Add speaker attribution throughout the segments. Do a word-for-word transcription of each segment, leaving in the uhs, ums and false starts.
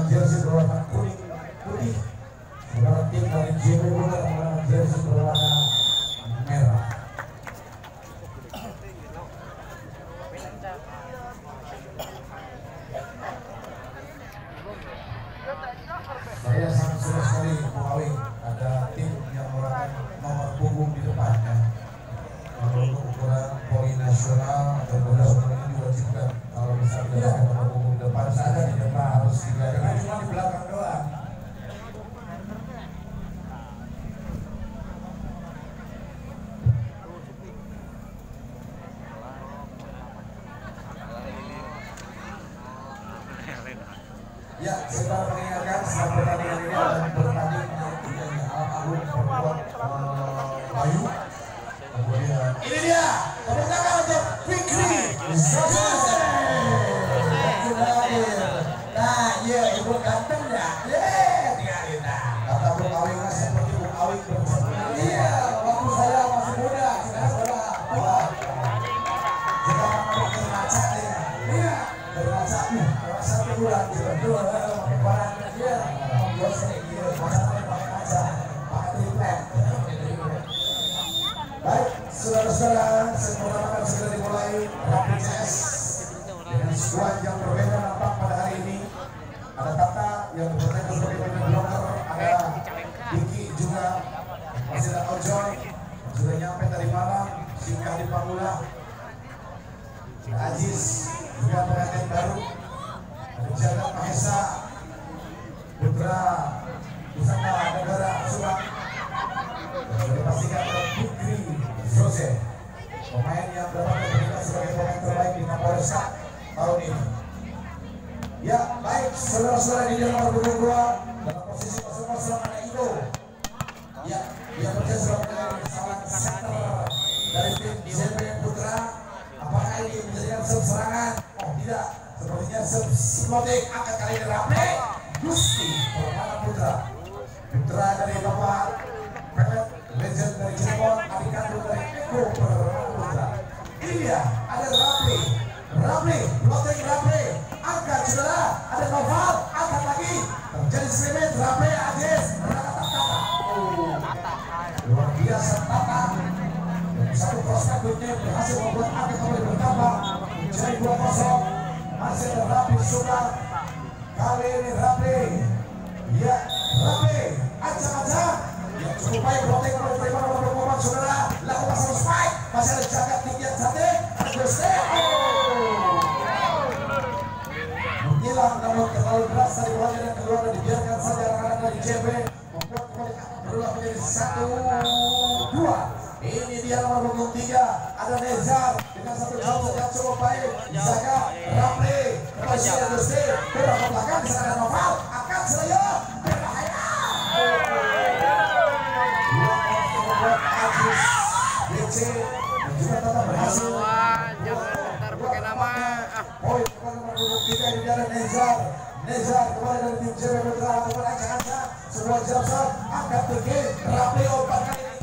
Speaker 1: jersey berwarna kuning putih. Sementara tim dari J B Putra menggunakan jersey berwarna merah. Saya sangat suka sekali mengawing ada tim yang menggunakan nomor punggung di depannya. Untuk ukuran poin nasional dan benar ini diwajibkan kalau bisa mendapatkan nomor punggung depan saja di depan harus digagalkan cuma di belakang doang. Ya, saya mengingatkan setelah pertandingan ini akan bertanding dengan Alam Agung Perempuan Bayu. Kemudian ini dia tepuk tangan untuk Fikri Jose. Nah, ya ibu ganteng ya. Yeay, tinggalin dah. Kata Bung Awing seperti Bung Awing bersama. Iya, waktu saya masih muda, sekarang sudah tua. Sekarang berkaca ya. Iya, berkaca. Satu bulan juga dua barang dia membuat sedikit masalah berkaca pakai triplek. Baik, saudara-saudara, semoga segera dimulai Rapid C S dengan skuad yang berbeda nampak pada hari ini. Ada Tata yang bertugas sebagai pemain blocker, ada Diki juga, masih ada Ojoy sudah nyampe dari Malang, Singkah di Pamula, Aziz juga pengantin baru, ada Jagat Mahesa, Putra Pusaka Negara Subang. Sudah dipastikan oleh Fikri Jose, pemain yang dapat berperingkat sebagai pemain terbaik di Kapolres Cup tahun ini. Ya, baik, saudara-saudara di dalam nomor dua dalam posisi kosong-kosong ada Ido. Ya, dia berjasa sebagai salah center dari tim J B Putra. Apakah ini menjadikan sub serangan? Oh tidak, sepertinya sub sloting angkat kali ini Raple Gusti Permana Putra. Putra dari Bapak Pelet, legend dari Cirebon, adik kandung dari Eko Permana Putra. Ini dia, ada Raple, Raple, floating Raple, angkat saudara, ada Noval, angkat lagi, terjadi scrimmage, Raple, Aziz, Tata, oh, luar biasa Tata. Satu prospek berikutnya berhasil membuat angka kembali bertambah menjadi dua kosong. Masih ada Raple sudah kali ini Raple, ya Raple, acak-acak. Ya, cukup baik floating oleh terima nomor dua puluh empat saudara, lakukan satu spike, masih ada Jagat tinggi yang cantik, ada Gusti, oh, menghilang namun terlalu deras dari bolanya dan keluar dan dibiarkan saja anak-anak dari J B membuat kembali berulang menjadi satu dua. Ini dia nomor punggung tiga, ada Nezar dengan satu jump yang cukup baik, Zaga, Raple, kembali ada Gusti, berapa belakang, di sana ada Noval, angkat Seraya, berbahaya. Aziz, B C, dan juga tetap berhasil.
Speaker 2: Jangan pakai nama.
Speaker 1: Poin nomor punggung tiga ini ada Nezar, Nezar kembali dari tim J B Putra lakukan acak-acak, sebuah jump shot, angkat tinggi, Raple obat kali ini.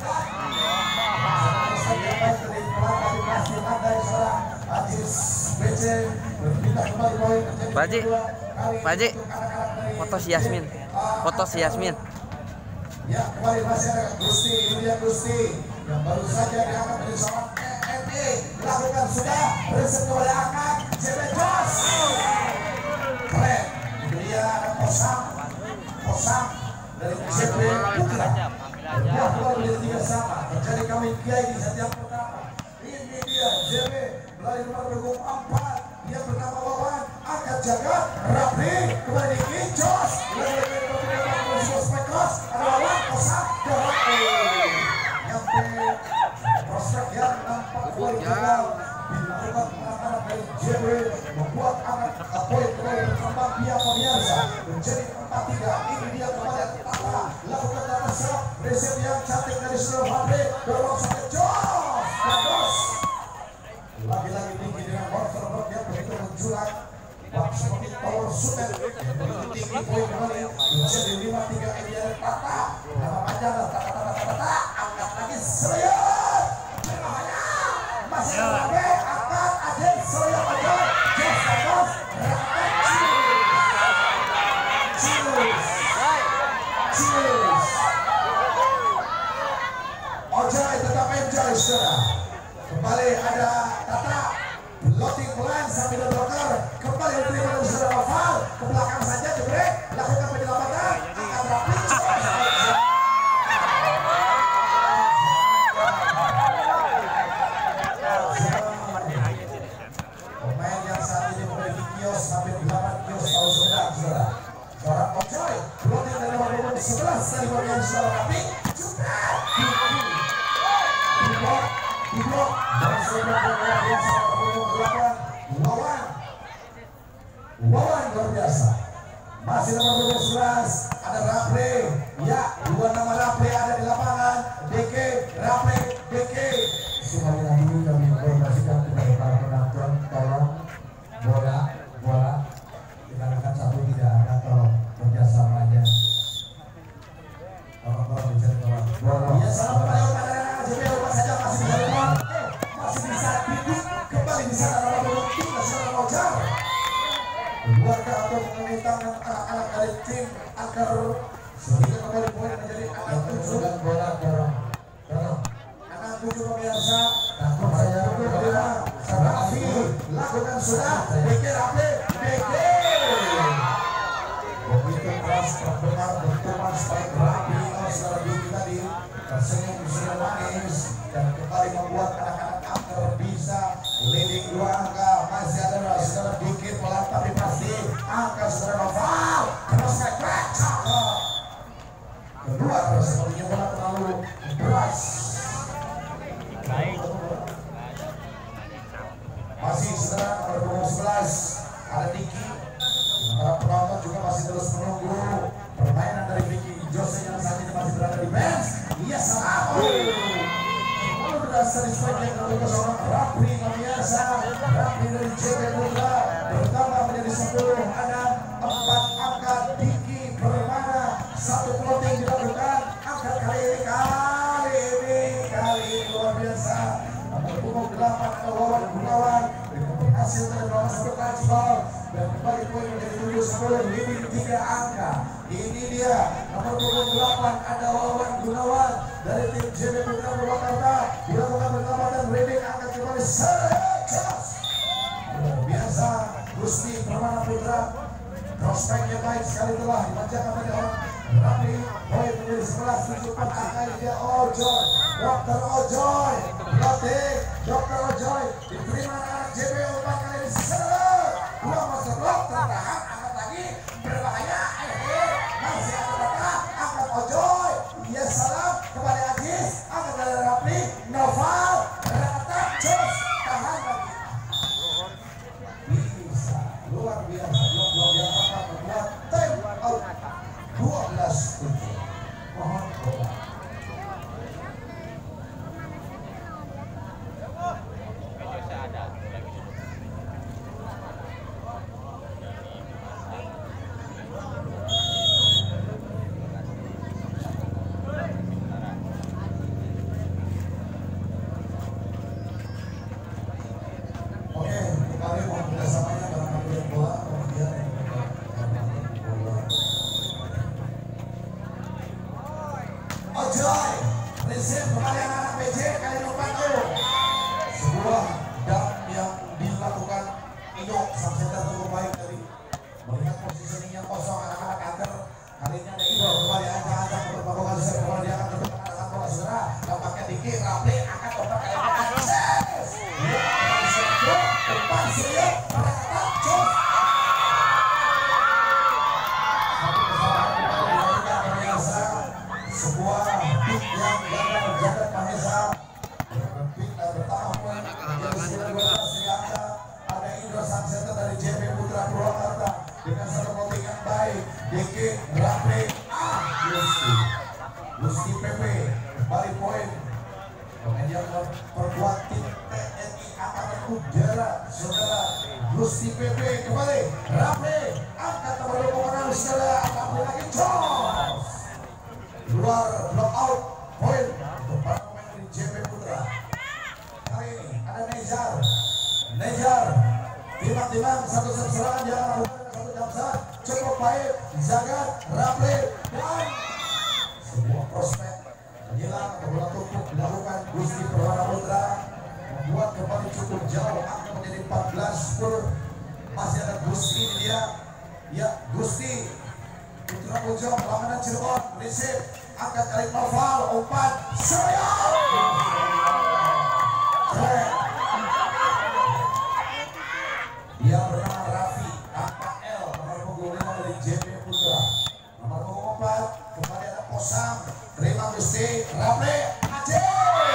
Speaker 2: Pak Haji, Pak Haji, foto si Yasmin, foto si Yasmin.
Speaker 1: Ya, kembali masih ada Gusti, ini dia Gusti yang baru saja diangkat dari seorang E M E, lakukan sudah, reset kembali angkat, J B Jos, keren, ini dia ada Kosam, Kosam dari J B Putra. Buat keluar menjadi tiga sama, terjadi kami kiai di setiap pertama. Ini dia J B melalui nomor punggung empat, dia bernama Wawan, angkat Jagat, Raple, kembali di Kijos, melalui nomor punggung Spekos, ada Wawan, Kosam, dan Raple. Nyampe prospek yang nampak kuat gagal dilakukan anak-anak dari J B membuat anak poin kembali berkembang via pemirsa menjadi empat tiga. Ini dia kepada Tata, lakukan Tata serap, reset yang cantik dari seluruh Raple, dorong sampai Jos, bagus. Lagi-lagi tinggi dengan monster block yang begitu menjulang, bak seperti tower sutet yang begitu tinggi, poin kembali menjadi lima tiga. Ini dari Tata, nama panjang Tata Tata Tata Tata, angkat lagi serius, berbahaya, masih ada Raple, angkat Aziz, serius aja, Jos bagus, Raple, Jos, Cheers. Ojai tetap enjoy saudara. Kembali ada Tata loading plan sambil broker. Kembali diterima oleh saudara Noval. Ke belakang saja jebrek. Lakukan penyelamatan. Akan rapi. Pemain yang saat ini memiliki kios sampai delapan kios tahu sedang saudara. Seorang Ojai loading dari nomor sebelas dari bagian saudara Rapi. Jumlah. Diblok, diblok, dan sudah luar biasa berhubung delapan. Wawan, Wawan luar biasa. Masih nomor sebelas ada Rapre. Ya, dua nama Rapre ada di lapangan. D K, Rapre, D K. Sekali lagi kami informasikan kepada para penonton, tolong bola, bola dikarenakan satu tidak ada tolong kerjasamanya. Tolong-tolong dicari kawan. Bola. Ya, salam pada J B O saja masih bisa lemah, eh, masih bisa bidik kembali di sana dalam bentuk tim nasional Ojar. Keluarga atau mengenai tangan anak-anak dari tim agar sehingga kembali poin menjadi anak tujuh dan bola dorong, dorong. Anak tujuh pemirsa, takut saya berlima, Rafi lakukan sudah, B K Rafi, B K. Begitu keras terdengar benturan spike Rafi kalau saudara Diki tadi tersenyum sudah manis dan kembali membuat anak-anak Angker bisa leading dua angka. Masih ada saudara Diki pelan tapi pasti angka saudara Noval terus back cakep kedua sepertinya bola terlalu deras. Masih saudara nomor sebelas ada Diki. Para penonton juga masih terus menunggu permainan dari Vicky Jose yang saat ini masih berada di bench. Iya salah. Lalu berdasar di strike yang lalu ke seorang Rapri pemirsa. Rapri dari J B Putra bertambah menjadi sepuluh. Ada empat angka Diki bermana satu floating dilakukan. Angkat kali ini kali ini kali ini luar biasa. Nomor punggung delapan Wawan Gunawan berhasil terbawa satu touchball dan kembali poin menjadi tujuh sepuluh leading tiga angka. Ini dia nomor punggung delapan ada Wawan Gunawan dari tim J B Putra Purwakarta dilakukan pertama dan leading angka kembali seratus. Luar biasa Gusti Permana Putra prospeknya baik sekali telah dimanjakan oleh orang Rapi. Poin menjadi sebelas tujuh empat angka ini dia Ojoy, Dokter Ojoy latih Dokter Ojoy diterima anak J B O empat kali ini seret dua masuk blok tertahan angkat lagi berbahaya. Eh masih ada data angkat Ojoy. Iya salam kembali Ajis angkat dari Rapi Noval rata cus tahan lagi bisa luar biasa blok-blok yang akan membuat time out dua belas tujuh. Mohon doa. Ojoy, receive kembali anak P J kali nomor satu. Sebuah dam yang dilakukan Indo sang center cukup baik dari melihat positioning yang kosong anak-anak Angker. Kali ini ada Indo kembali ancang-ancang untuk melakukan serve bola dia akan berdepan dengan bola saudara. Nampaknya Diki Rapli akan otak kali ini akses. Dia akan serve depan serius pada kata cus. Satu kesalahan kembali dilakukan pemirsa. Sebuah pik yang gagal menjaga Mahesa pik dan bertambah poin menjadi sembilan belas di angka. Ada Indro sang center dari J B Putra Purwakarta dengan satu voting yang baik. D K Rapre ah Gusti Gusti P P kembali poin. Pemain yang memperkuat tim T N I Angkatan Udara saudara Gusti P P kembali Rapre angkat nomor dua puluh enam saudara angkat lagi Jos luar block out poin untuk para pemain dari J B Putra. Kali ini ada Nejar Nejar timang-timang satu serangan yang lakukan satu jam saat cukup baik Zagat, Rafli, dan sebuah prospek menyilang atau bola tumpuk dilakukan Gusti Perwana Putra membuat kembali cukup jauh, angka menjadi empat belas sepuluh. Masih ada Gusti dia, ya Gusti Putra Pujo pelangganan Cirebon, receive angkat kali Noval, umpan saya. Dia bernama Raffi Angka L, nomor punggung lima dari J P Putra. Nomor punggung empat kembali ada Posam, terima Gusti Rafli Ajis.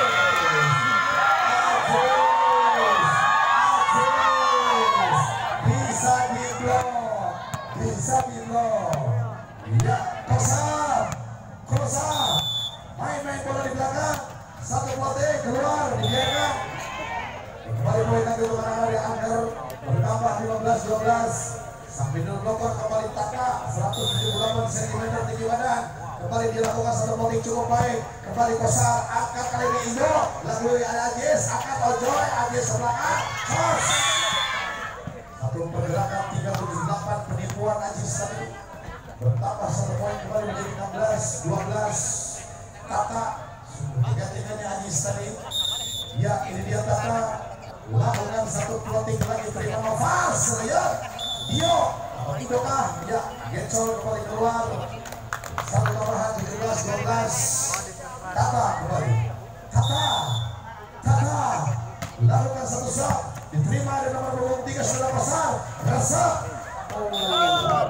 Speaker 1: Bisa diblok, bisa diblok. Ya, Kosam, Kosam, main-main bola di belakang, satu pelatih keluar, dibiarkan. Kembali poin lagi untuk anak-anak Angker, bertambah lima belas dua belas. Sang middle blocker kembali Taka, seratus tujuh puluh delapan sentimeter tinggi badan. Kembali dilakukan satu voting cukup baik. Kembali Kosam, angkat kali ini Indo, lalu ada Ajis, angkat Ojoy, Ajis sebelakang, Kos. Satu pergerakan tiga tujuh delapan penipuan Ajis tadi. Bertambah satu poin kembali menjadi enam belas dua belas. Tata tiga-tiganya Ajis tadi. Ya, ini dia Tata. Lakukan satu floating lagi terima Noval Serius. Dio Idokah ya Gecol kembali keluar. Satu tambahan tujuh belas dua belas. Tata kembali. Tata. Tata. Lakukan satu shot. Diterima dari nomor dua puluh tiga sudah pasar. Rasa. Oh.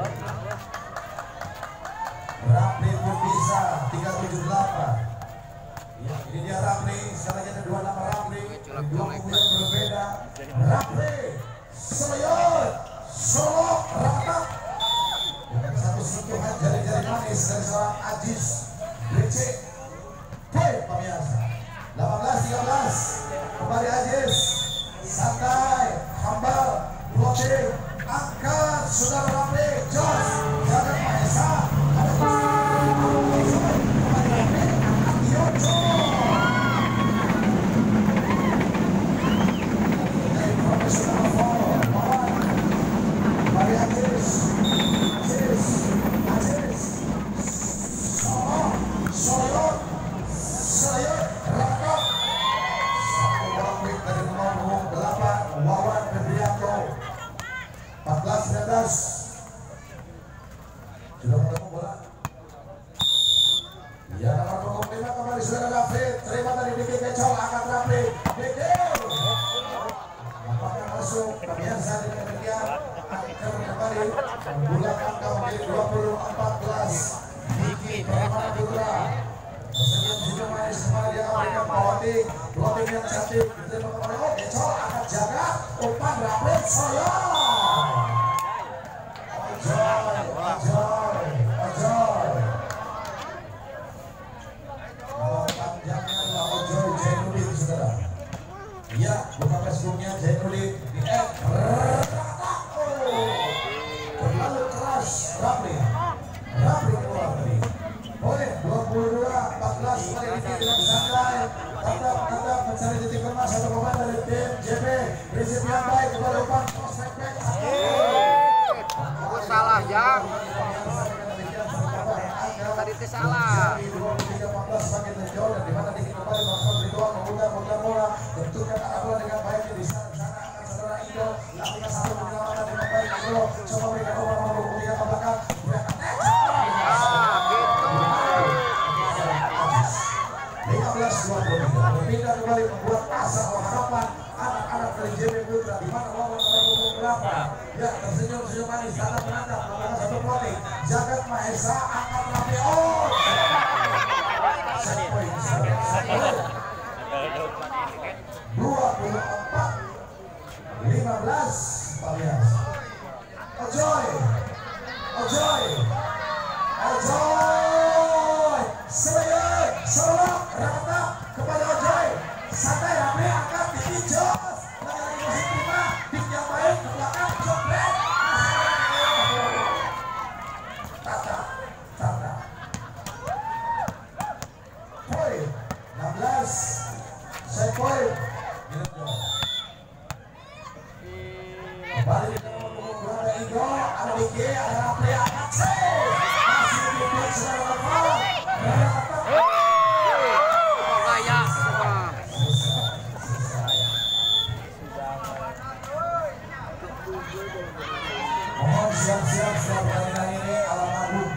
Speaker 1: Rafli pun bisa tiga tujuh delapan. Ya, ini dia Rafli. Sekarang ada dua nama Rafli. Dua kubu yang berbeda. Rafli Selayot Solo Rata dengan satu sentuhan jari-jari manis dari seorang Ajis Bece. Hei pemirsa, delapan belas tiga belas kembali Ajis santai hambal floating angkat saudara Rafli Jos jangan Maesa ada kembali Rafli angkat Yojo dari profesional follow kembali Ajis Ajis Ajis Solo Soyot Soyot Rakot satu bola quick dari nomor punggung delapan Wawan Febrianto. Empat belas sembilan belas sudah ketemu bola. Ya nomor punggung lima kembali sudah Rafli, terima dari Diki Kecol angkat Rafli Diki apakah masuk pemirsa dengan demikian angker kembali bulan angka menjadi dua puluh empat belas. Diki Perwana Putra senyum senyum manis kembali dia memberikan floating floating yang cantik diterima kembali oh Kecol angkat jaga umpan Rafli Soyo Ojoy Ojoy Ojoy nama panjangnya adalah Ojoy Jainuddin saudara. Iya buka Facebooknya Jainuddin di F terlalu keras Rafli Rafli keluar tadi. Boleh dua puluh dua empat belas kembali Diki dengan santai tetap tetap mencari titik lemah satu pemain dari tim J P prinsip yang baik kembali umpan prospek back
Speaker 2: salah Jang tadi itu salah
Speaker 1: dua puluh tiga empat belas semakin terjauh dan dimana Diki kembali melakukan ritual memutar-mutar bola tentukan arah bola dengan baik di sana akan saudara Indo lakukan satu penyelamatan dengan baik Indo coba berikan umpan nomor dua puluh tiga ke belakang lima belas dua puluh tiga berpindah kembali membuat asa harapan anak-anak dari J P Putra di mana lawan nomor punggung berapa ya tersenyum senyum manis datang menatap melakukan satu floating Jagat Mahesa angkat Rafli oh set point dua puluh empat lima belas Palias Ojoy Ojoy Ojoy Selayot Solo Rata kepada Ojoy santai Rafli angkat tinggi Jos lagi-lagi masih terima dik yang baik ke belakang Jopret Tata Tata poin enam belas set poin kembali di nomor punggung ada Indo ada Diki ada Rafli angkat siap-siap setelah pertandingan ini Alam Agung